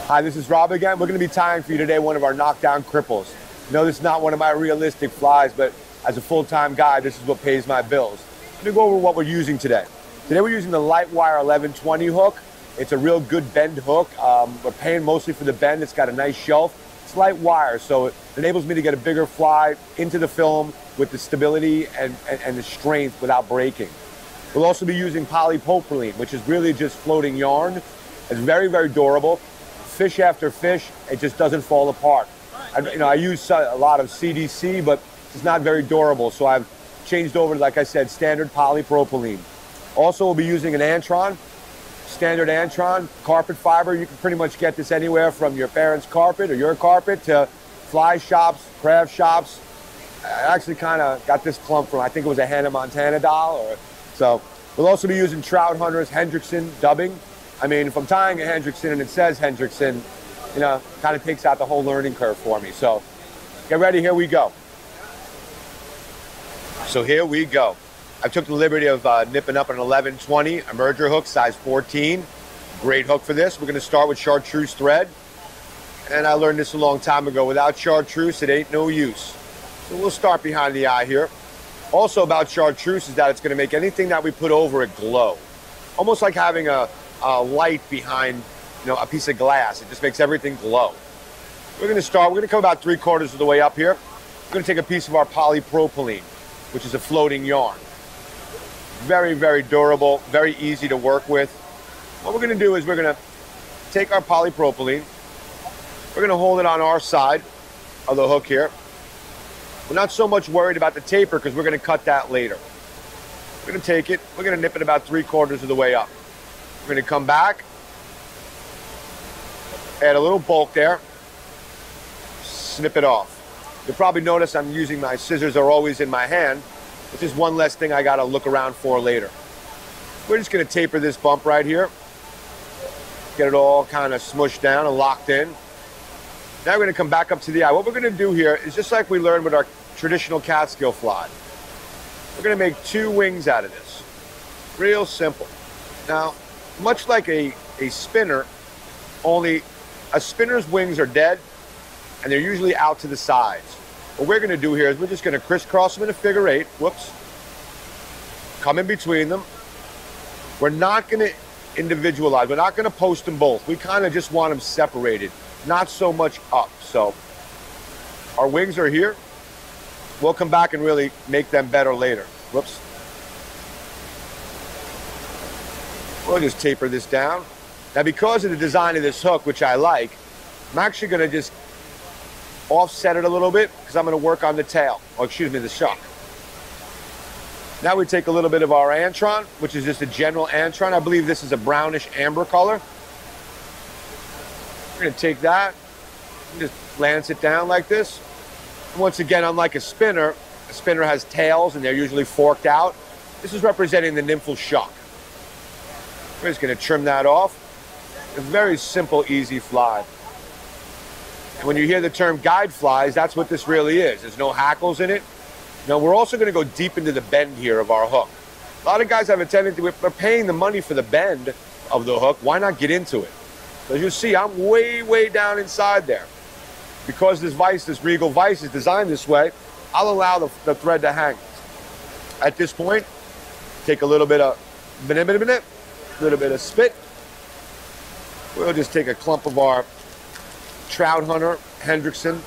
Hi, this is Rob again. We're going to be tying for you today one of our Knockdown Cripples. No, this is not one of my realistic flies, but as a full-time guy, this is what pays my bills. Let me go over what we're using today. Today we're using the Lightwire 1120 hook. It's a real good bend hook. We're paying mostly for the bend. It's got a nice shelf. It's light wire, so it enables me to get a bigger fly into the film with the stability and the strength without breaking. We'll also be using polypropylene, which is really just floating yarn. It's very, very durable. Fish after fish, it just doesn't fall apart. I use a lot of CDC, but it's not very durable, so I've changed over to, like I said, standard polypropylene. Also, we'll be using an Antron, standard Antron, carpet fiber. You can pretty much get this anywhere from your parents' carpet or your carpet to fly shops, craft shops. I actually kind of got this clump from, I think it was a Hannah Montana doll. So we'll also be using Trout Hunters Hendrickson dubbing. I mean, if I'm tying a Hendrickson and it says Hendrickson, kind of takes out the whole learning curve for me. So get ready, here we go. So here we go. I took the liberty of nipping up an 1120 emerger hook, size 14. Great hook for this. We're going to start with chartreuse thread. And I learned this a long time ago. Without chartreuse, it ain't no use. So we'll start behind the eye here. Also about chartreuse is that it's going to make anything that we put over it glow. Almost like having a light behind, a piece of glass. It just makes everything glow. We're going to come about 3/4 of the way up here. We're going to take a piece of our polypropylene, which is a floating yarn. Very, very durable, very easy to work with. What we're going to do is we're going to take our polypropylene. We're going to hold it on our side of the hook here. We're not so much worried about the taper because we're going to cut that later. We're going to take it. We're going to nip it about 3/4 of the way up. We're going to come back, add a little bulk there, snip it off. You'll probably notice I'm using my scissors are always in my hand, which is one less thing I got to look around for later. We're just going to taper this bump right here, get it all kind of smushed down and locked in. Now we're going to come back up to the eye. What we're going to do here is just like we learned with our traditional Catskill fly. We're going to make 2 wings out of this. Real simple. Now, much like a spinner, only a spinner's wings are dead and they're usually out to the sides. What we're going to do here is we're just going to crisscross them in a figure 8. Whoops. Come in between them. We're not going to individualize. We're not going to post them both. We kind of just want them separated, not so much up. So our wings are here. We'll come back and really make them better later. Whoops. We'll just taper this down. Now, because of the design of this hook, which I like, I'm actually going to just offset it a little bit because I'm going to work on the tail, or excuse me, the shuck. Now we take a little bit of our Antron, which is just a general Antron. I believe this is a brownish amber color. We're going to take that and just lance it down like this. And once again, unlike a spinner has tails and they're usually forked out. This is representing the nymphal shuck. We're just going to trim that off. A very simple, easy fly. And when you hear the term guide flies, that's what this really is. There's no hackles in it. Now, we're also going to go deep into the bend here of our hook. A lot of guys have a tendency, we're paying the money for the bend of the hook. Why not get into it? As you see, I'm way, way down inside there. Because this vise, this Regal vise is designed this way, I'll allow the thread to hang. At this point, take a little bit of a little bit of spit. We'll just take a clump of our Trout Hunter Hendrickson.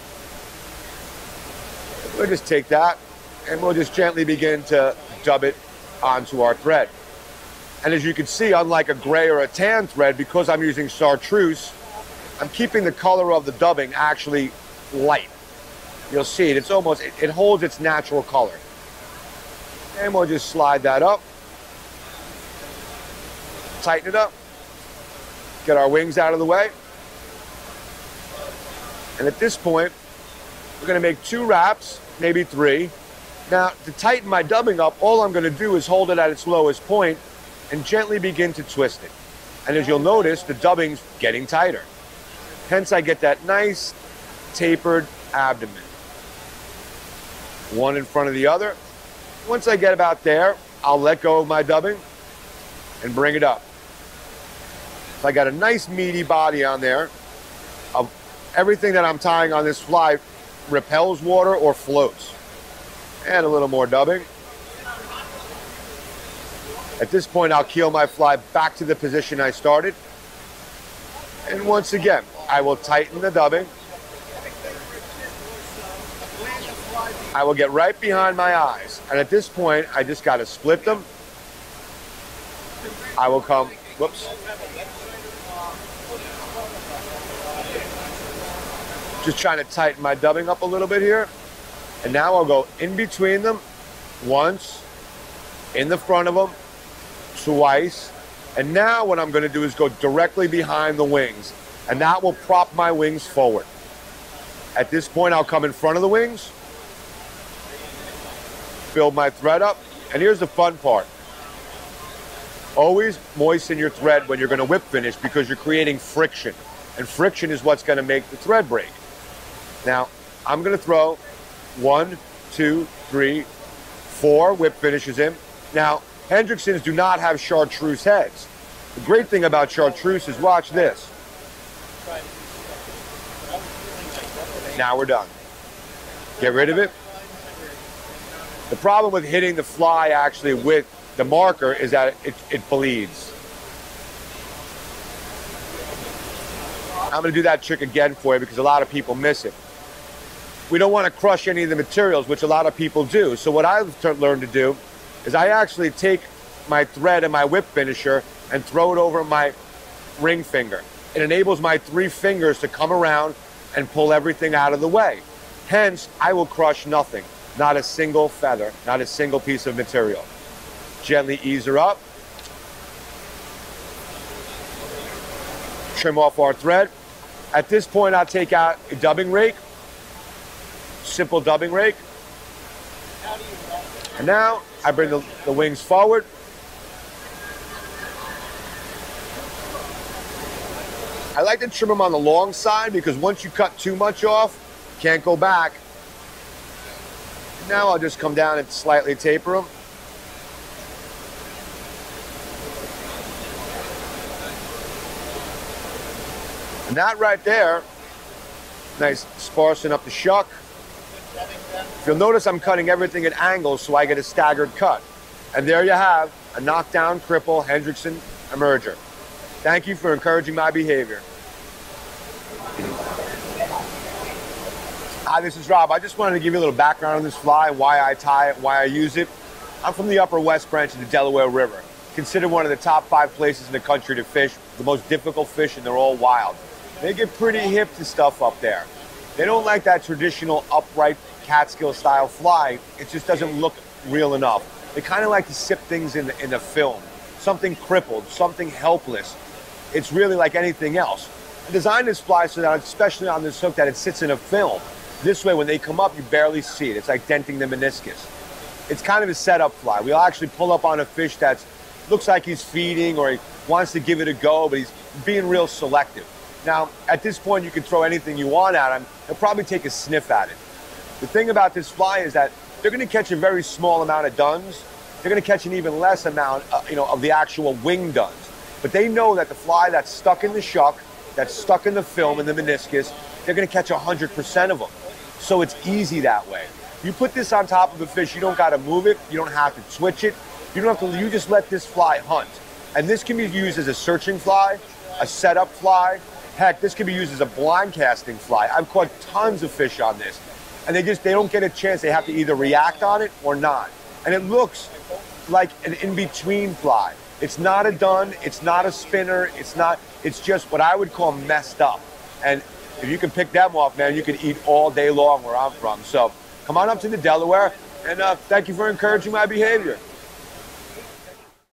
We'll just take that and we'll just gently begin to dub it onto our thread. And as you can see, unlike a gray or a tan thread, because I'm using chartreuse, I'm keeping the color of the dubbing actually light. You'll see it, it holds its natural color. And we'll just slide that up. Tighten it up, get our wings out of the way. And at this point, we're going to make 2 wraps, maybe 3. Now, to tighten my dubbing up, all I'm going to do is hold it at its lowest point and gently begin to twist it. And as you'll notice, the dubbing's getting tighter. Hence, I get that nice tapered abdomen. One in front of the other. Once I get about there, I'll let go of my dubbing and bring it up. So I got a nice meaty body on there. of everything that I'm tying on this fly repels water or floats. And a little more dubbing. At this point, I'll keel my fly back to the position I started. And once again, I will tighten the dubbing. I will get right behind my eyes. And at this point, I just got to split them. I will come, whoops. Just trying to tighten my dubbing up a little bit here. And now I'll go in between them once, in the front of them, twice. And now what I'm going to do is go directly behind the wings. And that will prop my wings forward. At this point, I'll come in front of the wings, build my thread up. And here's the fun part. Always moisten your thread when you're going to whip finish because you're creating friction. And friction is what's going to make the thread break. Now, I'm going to throw 1, 2, 3, 4 whip finishes in. Now, Hendricksons do not have chartreuse heads. The great thing about chartreuse is, watch this. Now we're done. Get rid of it. The problem with hitting the fly actually with the marker is that it bleeds. I'm going to do that trick again for you because a lot of people miss it. We don't want to crush any of the materials, which a lot of people do. So what I've learned to do is I actually take my thread and my whip finisher and throw it over my ring finger. It enables my 3 fingers to come around and pull everything out of the way. Hence, I will crush nothing. Not a single feather, not a single piece of material. Gently ease her up. Trim off our thread. At this point, I'll take out a dubbing rake. Simple dubbing rake. And now I bring the wings forward. I like to trim them on the long side because once you cut too much off, you can't go back. Now I'll just come down and slightly taper them. And that right there, nice sparsing up the shuck. If you'll notice, I'm cutting everything at angles so I get a staggered cut. And there you have a Knockdown, Cripple, Hendrickson emerger. Thank you for encouraging my behavior. Hi, this is Rob. I just wanted to give you a little background on this fly, why I tie it, why I use it. I'm from the Upper West Branch of the Delaware River. Considered one of the top 5 places in the country to fish, the most difficult fish, and they're all wild. They get pretty hip to stuff up there. They don't like that traditional upright Catskill style fly. It just doesn't look real enough. They kind of like to sip things in the film. Something crippled, something helpless. It's really like anything else. I designed this fly so that, especially on this hook, that it sits in a film. This way, when they come up, you barely see it. It's like denting the meniscus. It's kind of a setup fly. We'll actually pull up on a fish that looks like he's feeding or he wants to give it a go, but he's being real selective. Now, at this point, you can throw anything you want at him. He'll probably take a sniff at it. The thing about this fly is that they're going to catch a very small amount of duns. They're going to catch an even less amount, of the actual wing duns. But they know that the fly that's stuck in the shuck, that's stuck in the film, in the meniscus, they're going to catch 100% of them. So it's easy that way. You put this on top of a fish, you don't got to move it. You don't have to switch it. You don't have to. You just let this fly hunt. And this can be used as a searching fly, a setup fly. Heck, this can be used as a blind casting fly. I've caught tons of fish on this. And they don't get a chance. They have to either react on it or not. And it looks like an in-between fly. It's not a dun, it's not a spinner, it's just what I would call messed up. And if you can pick them off, man, you can eat all day long where I'm from. So come on up to the Delaware, and thank you for encouraging my behavior.